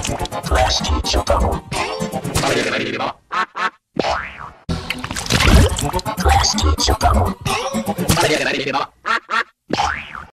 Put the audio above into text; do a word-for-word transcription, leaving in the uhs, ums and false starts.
プラスティーチョカゴ。食べればいいれば